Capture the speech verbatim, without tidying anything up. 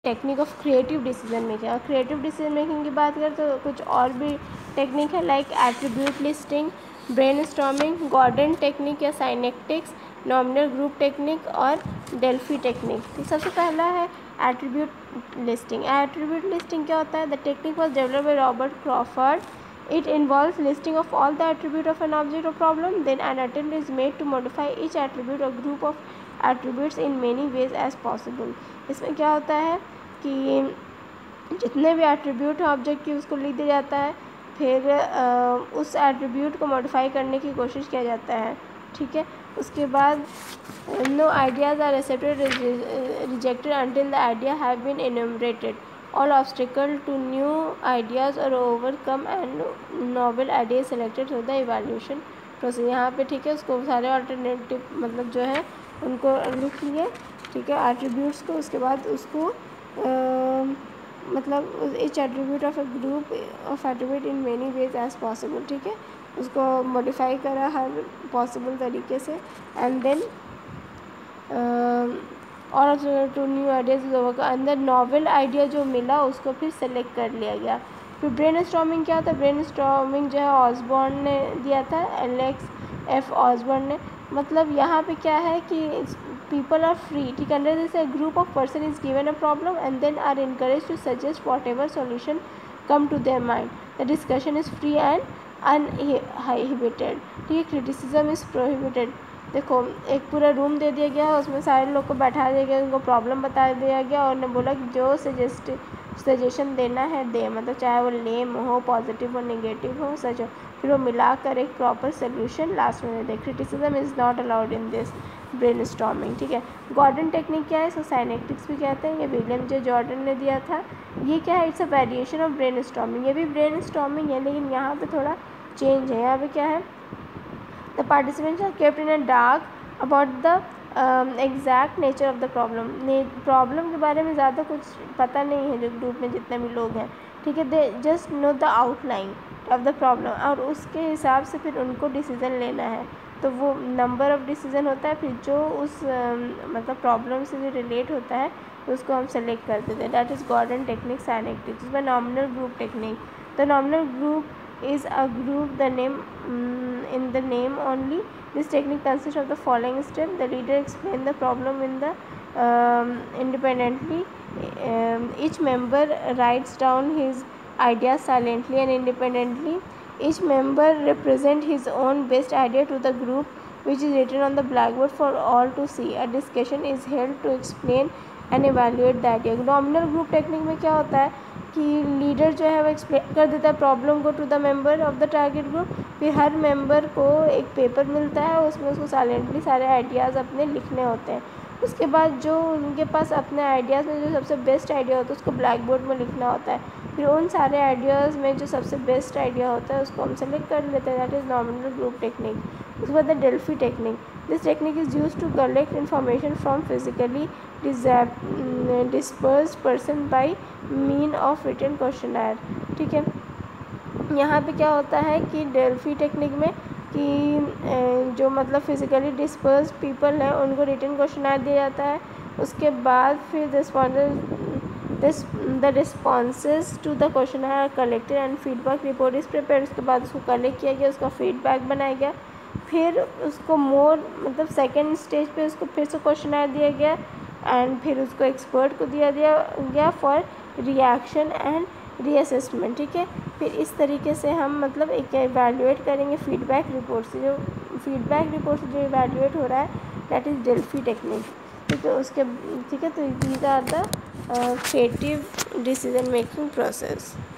Technique of creative decision making. और creative decision making की बात करें तो कुछ और भी टेक्निक है, like attribute listing, brainstorming, Gordon technique या साइनेटिक्स, नॉमिनल ग्रुप टेक्निक और डेल्फी टेक्निक। तो सबसे पहला है एट्रीब्यूट लिस्टिंग। एट्रीब्यूट लिस्टिंग क्या होता है? The technique was developed by Robert Crawford. It involves listing of all the attributes of an object or problem. Then an attempt is made to modify each attribute or group of attributes in many ways as possible. इसमें क्या होता है कि जितने भी attribute हैं object की उसको लिख दिया जाता है, फिर आ, उस एट्रीब्यूट को मॉडिफाई करने की कोशिश किया जाता है, ठीक है। उसके बाद no ideas are accepted rejected until the idea have been enumerated. All obstacles to new ideas are overcome and novel ideas selected through the evaluation process. यहाँ पे ठीक है, उसको सारे अल्टरनेटिव मतलब जो है उनको लिख लिए, ठीक है, एट्रीब्यूट्स को। उसके बाद उसको आ, मतलब each attribute of a group of attribute in many ways as possible, ठीक है, उसको मॉडिफाई करा हर पॉसिबल तरीके से। एंड देन और टू न्यू आइडियाज़ का अंदर नॉवल आइडिया जो मिला उसको फिर सेलेक्ट कर लिया गया। फिर ब्रेन स्टॉर्मिंग क्या होता है? ब्रेन स्टॉर्मिंग जो है ऑसबॉर्न ने दिया था, एलेक्स एफ ऑसबॉर्न ने। मतलब यहाँ पे क्या है कि पीपल आर फ्री, ठीक है, under this a group of person is given a problem and then are encourage to suggest whatever solution come to their mind. The discussion is free and uninhibited, ठीक है. Criticism is prohibited. देखो, एक पूरा room दे दिया गया है, उसमें सारे लोग को बैठा दिया गया, उनको प्रॉब्लम बता दिया गया और उन्हें बोला कि जो सजेस्ट सजेशन देना है दे, मतलब चाहे वो लेम हो, पॉजिटिव हो, नेगेटिव हो, सच हो, फिर वो मिलाकर एक प्रॉपर सोल्यूशन लास्ट में दे दे. Criticism is not allowed in this brainstorming, ठीक है. गॉर्डन टेक्निक क्या है? इसको साइनेटिक्स भी कहते हैं. ये विलियम जे जॉर्डन ने दिया था. ये क्या है? It's a variation of brainstorming. ये भी ब्रेनस्टॉर्मिंग है लेकिन यहाँ पे थोड़ा चेंज है. यहाँ पे क्या है? The participants are kept in a dark about the um, exact nature of the problem. Problem के बारे में ज़्यादा कुछ पता नहीं है जो ग्रुप में जितने भी लोग हैं, ठीक है. They just know the outline of the problem और उसके हिसाब से फिर उनको डिसीज़न लेना है. तो वो नंबर ऑफ़ डिसीज़न होता है, फिर जो उस um, मतलब प्रॉब्लम से जो रिलेट होता है उसको हम सेलेक्ट कर देते हैं. That is Gordon technique, synectics. इसमें nominal group technique. The nominal group is a group the name um, in the name only. This technique consists of the following step. The leader explains the problem in the um, independently. Um, each member writes down his ideas silently and independently. Each member represents his own best idea to the group, which is written on the blackboard for all to see. A discussion is held to explain and evaluate the idea. Nominal group technique में क्या होता है कि leader जो है वो explain कर देता है प्रॉब्लम को to the member of the target group. फिर हर मेंबर को एक पेपर मिलता है, उसमें उसको साइलेंटली सारे आइडियाज़ अपने लिखने होते हैं. उसके बाद जो उनके पास अपने आइडियाज़ में जो सबसे बेस्ट आइडिया होता है उसको ब्लैक बोर्ड में लिखना होता है. फिर उन सारे आइडियाज़ में जो सबसे बेस्ट आइडिया होता है उसको हम सेलेक्ट कर लेते हैं. That is nominal group technique. उसके बाद the Delphi technique. This technique is use to collect information from physically dispersed person by mean of written questionnaire, ठीक है. यहाँ पे क्या होता है कि डेल्फी टेक्निक में कि जो मतलब फिजिकली डिस्पर्स्ड पीपल हैं उनको रिटन क्वेश्चनर दिया जाता है. उसके बाद फिर this the responses to the questionnaire are collected and feedback report is prepared. उसके बाद उसको कलेक्ट किया गया, उसका फीडबैक बनाया गया. फिर उसको मोर मतलब सेकेंड स्टेज पे उसको फिर से क्वेश्चनर दिया गया एंड फिर उसको एक्सपर्ट को दिया दिया गया फॉर रिएक्शन एंड रीअसेसमेंट, ठीक है. फिर इस तरीके से हम मतलब एक इवैल्यूएट करेंगे फीडबैक रिपोर्ट से. जो फीडबैक रिपोर्ट से जो इवैल्यूएट हो रहा है दैट इज़ डेल्फी टेक्निक, ठीक है. उसके ठीक है. तो these are the creative decision making process.